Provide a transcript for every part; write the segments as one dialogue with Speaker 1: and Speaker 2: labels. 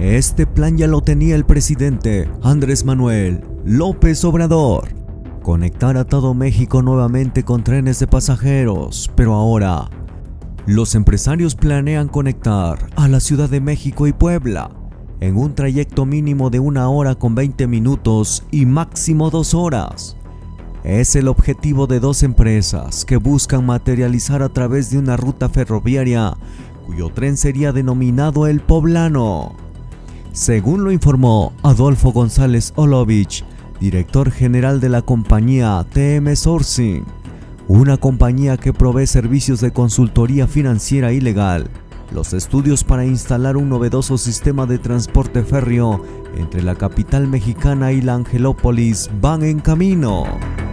Speaker 1: Este plan ya lo tenía el presidente Andrés Manuel López Obrador: conectar a todo México nuevamente con trenes de pasajeros, pero ahora los empresarios planean conectar a la Ciudad de México y Puebla en un trayecto mínimo de 1 hora con 20 minutos y máximo 2 horas. Es el objetivo de dos empresas que buscan materializar a través de una ruta ferroviaria cuyo tren sería denominado El Poblano. Según lo informó Adolfo González Olovich, director general de la compañía TM Sourcing, una compañía que provee servicios de consultoría financiera y legal. Los estudios para instalar un novedoso sistema de transporte férreo entre la capital mexicana y la Angelópolis van en camino.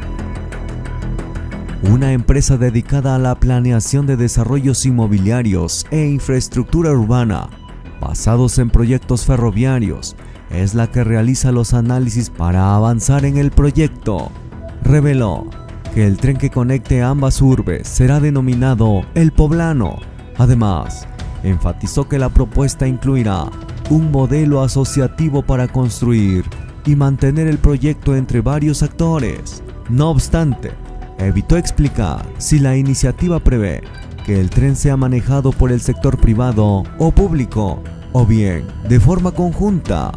Speaker 1: Una empresa dedicada a la planeación de desarrollos inmobiliarios e infraestructura urbana basados en proyectos ferroviarios es la que realiza los análisis para avanzar en el proyecto. Reveló que el tren que conecte ambas urbes será denominado El Poblano. Además, enfatizó que la propuesta incluirá un modelo asociativo para construir y mantener el proyecto entre varios actores. No obstante, evitó explicar si la iniciativa prevé que el tren sea manejado por el sector privado o público, o bien de forma conjunta.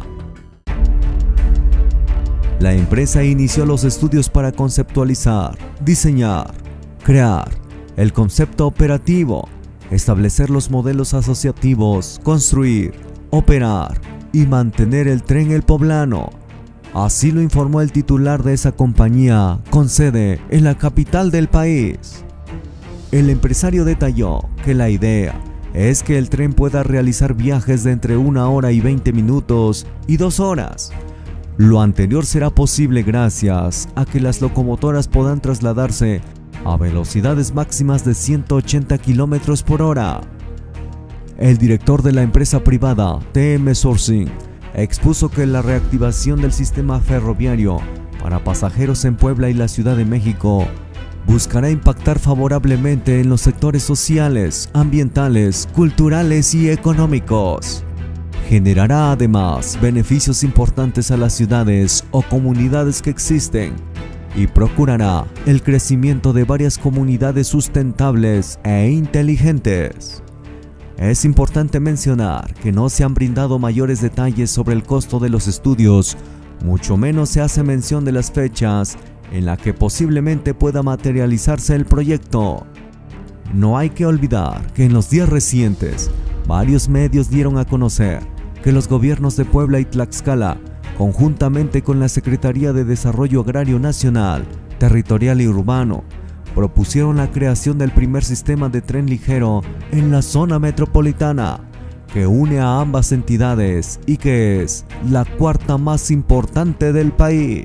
Speaker 1: La empresa inició los estudios para conceptualizar, diseñar, crear el concepto operativo, establecer los modelos asociativos, construir, operar y mantener el tren El Poblano. Así lo informó el titular de esa compañía con sede en la capital del país. El empresario detalló que la idea es que el tren pueda realizar viajes de entre 1 hora y 20 minutos y 2 horas. Lo anterior será posible gracias a que las locomotoras podrán trasladarse a velocidades máximas de 180 km por hora. El director de la empresa privada TM Sourcing expuso que la reactivación del sistema ferroviario para pasajeros en Puebla y la Ciudad de México buscará impactar favorablemente en los sectores sociales, ambientales, culturales y económicos. Generará además beneficios importantes a las ciudades o comunidades que existen y procurará el crecimiento de varias comunidades sustentables e inteligentes. Es importante mencionar que no se han brindado mayores detalles sobre el costo de los estudios, mucho menos se hace mención de las fechas en las que posiblemente pueda materializarse el proyecto. No hay que olvidar que en los días recientes, varios medios dieron a conocer que los gobiernos de Puebla y Tlaxcala, conjuntamente con la Secretaría de Desarrollo Agrario Nacional, Territorial y Urbano, propusieron la creación del primer sistema de tren ligero en la zona metropolitana, que une a ambas entidades y que es la cuarta más importante del país.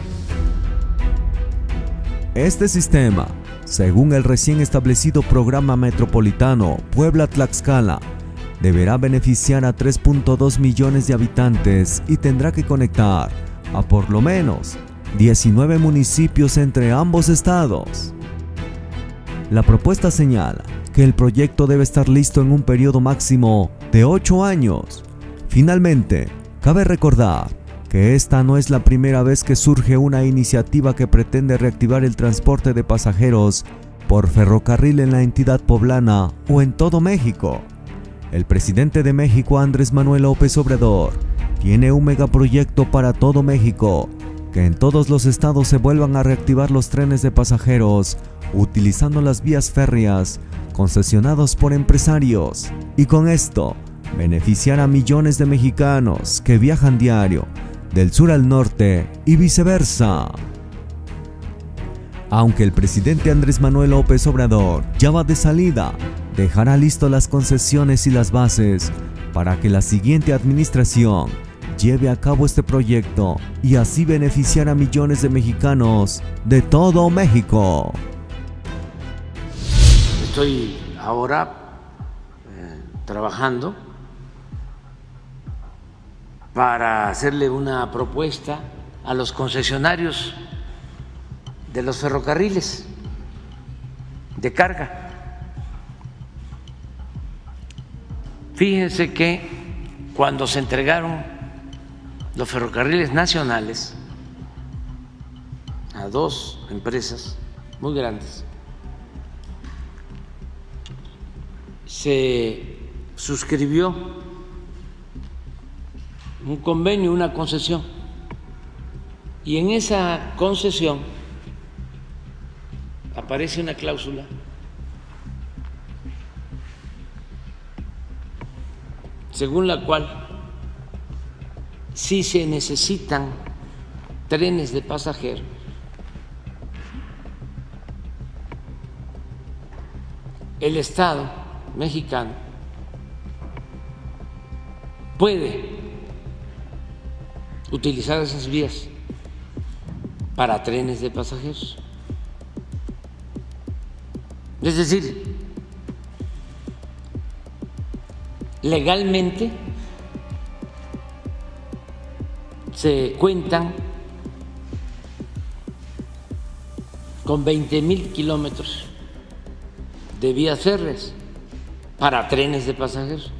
Speaker 1: Este sistema, según el recién establecido Programa Metropolitano Puebla-Tlaxcala, deberá beneficiar a 3.2 millones de habitantes y tendrá que conectar a por lo menos 19 municipios entre ambos estados. La propuesta señala que el proyecto debe estar listo en un periodo máximo de 8 años. Finalmente, cabe recordar que esta no es la primera vez que surge una iniciativa que pretende reactivar el transporte de pasajeros por ferrocarril en la entidad poblana o en todo México. El presidente de México, Andrés Manuel López Obrador, tiene un megaproyecto para todo México, que en todos los estados se vuelvan a reactivar los trenes de pasajeros utilizando las vías férreas concesionados por empresarios, y con esto beneficiar a millones de mexicanos que viajan diario del sur al norte y viceversa. Aunque el presidente Andrés Manuel López Obrador ya va de salida, dejará listas las concesiones y las bases para que la siguiente administración lleve a cabo este proyecto y así beneficiar a millones de mexicanos de todo México.
Speaker 2: Estoy ahora trabajando para hacerle una propuesta a los concesionarios de los ferrocarriles de carga. Fíjense que cuando se entregaron los ferrocarriles nacionales a dos empresas muy grandes, se suscribió un convenio, una concesión, y en esa concesión aparece una cláusula según la cual si se necesitan trenes de pasajeros, el Estado mexicano puede utilizar esas vías para trenes de pasajeros. Es decir, legalmente se cuentan con 20,000 kilómetros de vías férreas para trenes de pasajeros.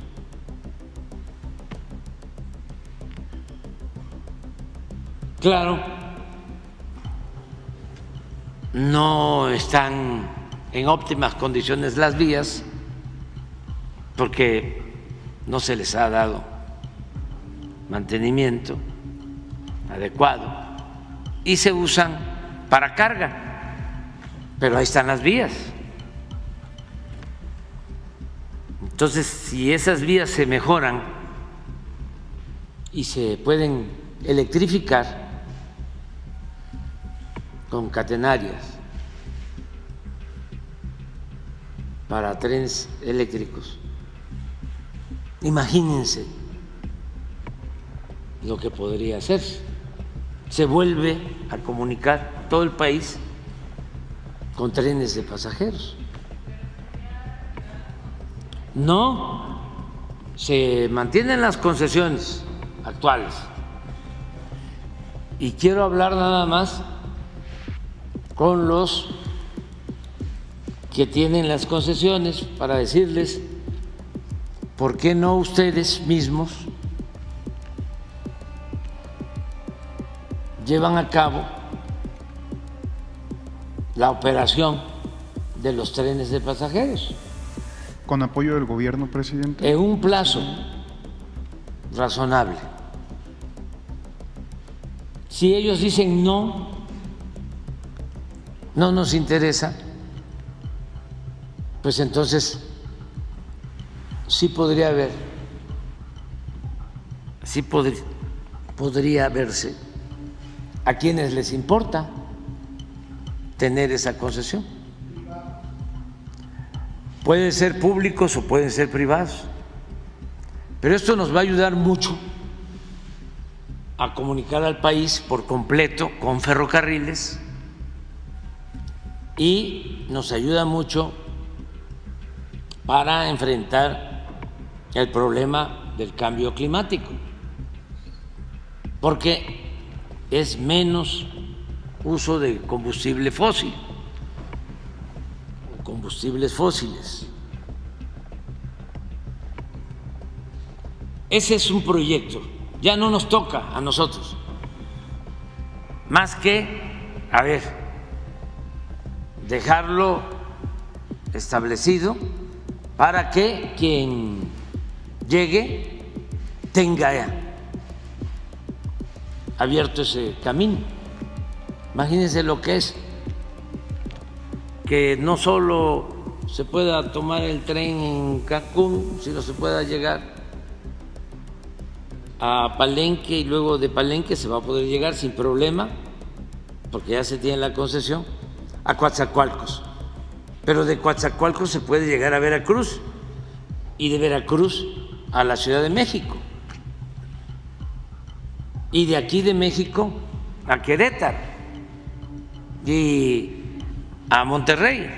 Speaker 2: Claro, no están en óptimas condiciones las vías porque no se les ha dado mantenimiento adecuado y se usan para carga, pero ahí están las vías. Entonces, si esas vías se mejoran y se pueden electrificar con catenarias para trenes eléctricos, imagínense lo que podría hacerse. Se vuelve a comunicar todo el país con trenes de pasajeros. No, se mantienen las concesiones actuales. Y quiero hablar nada más con los que tienen las concesiones para decirles por qué no ustedes mismos llevan a cabo la operación de los trenes de pasajeros.
Speaker 3: ¿Con apoyo del gobierno, presidente?
Speaker 2: En un plazo razonable. Si ellos dicen no, no nos interesa, pues entonces sí podría haber, sí podría verse a quienes les importa tener esa concesión. Pueden ser públicos o pueden ser privados, pero esto nos va a ayudar mucho a comunicar al país por completo con ferrocarriles y nos ayuda mucho para enfrentar el problema del cambio climático, porque es menos uso de combustible fósil, combustibles fósiles. Ese es un proyecto, ya no nos toca a nosotros, más que, a ver, dejarlo establecido para que quien llegue tenga abierto ese camino. Imagínense lo que es que no solo se pueda tomar el tren en Cancún, sino se pueda llegar a Palenque y luego de Palenque se va a poder llegar sin problema, porque ya se tiene la concesión, a Coatzacoalcos. Pero de Coatzacoalcos se puede llegar a Veracruz y de Veracruz a la Ciudad de México y de aquí de México a Querétaro y a Monterrey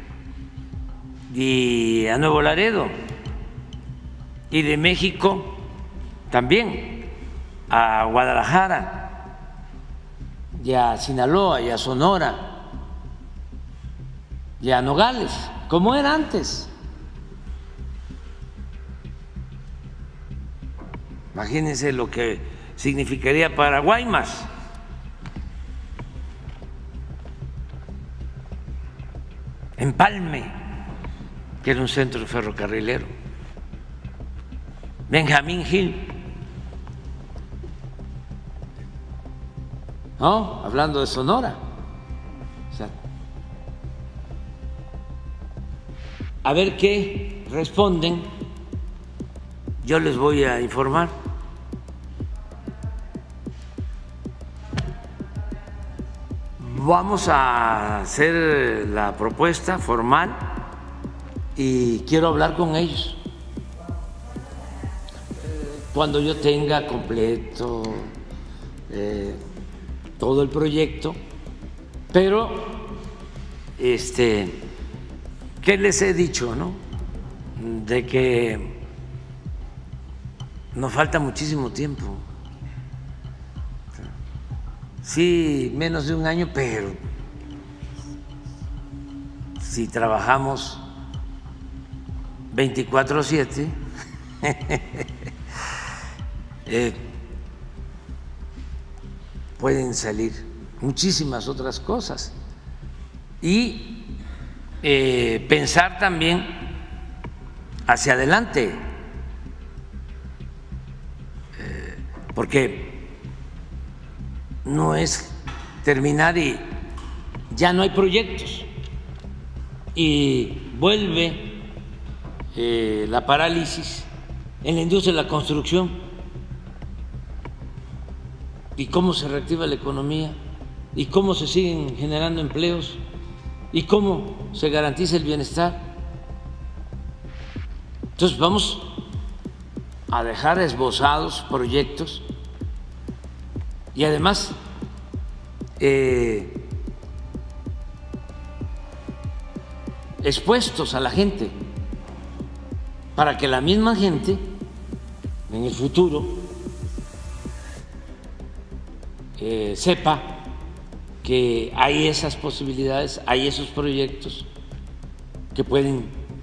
Speaker 2: y a Nuevo Laredo y de México también a Guadalajara y a Sinaloa y a Sonora y a Nogales, como era antes. Imagínense lo que significaría para Guaymas. Empalme, que era un centro ferrocarrilero. Benjamín Gil, ¿no? Hablando de Sonora. O sea, a ver qué responden, yo les voy a informar. Vamos a hacer la propuesta formal y quiero hablar con ellos cuando yo tenga completo todo el proyecto, pero ¿qué les he dicho, no? De que nos falta muchísimo tiempo. Sí, menos de un año, pero si trabajamos 24/7, pueden salir muchísimas otras cosas. Y pensar también hacia adelante, porque no es terminar y ya no hay proyectos y vuelve la parálisis en la industria de la construcción. ¿Y cómo se reactiva la economía? ¿Y cómo se siguen generando empleos? ¿Y cómo se garantiza el bienestar? Entonces vamos a dejar esbozados proyectos y además expuestos a la gente, para que la misma gente en el futuro sepa que hay esas posibilidades, hay esos proyectos que pueden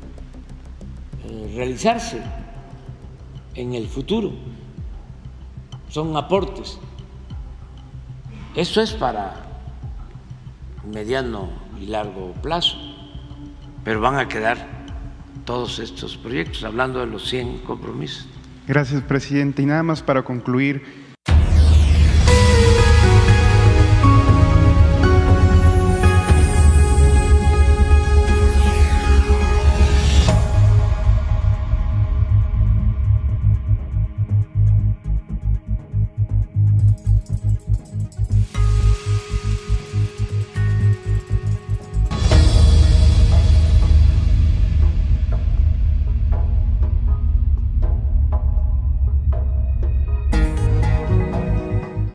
Speaker 2: realizarse en el futuro. Son aportes. Eso es para mediano y largo plazo, pero van a quedar todos estos proyectos, hablando de los 100 compromisos.
Speaker 3: Gracias, presidente. Y nada más para concluir,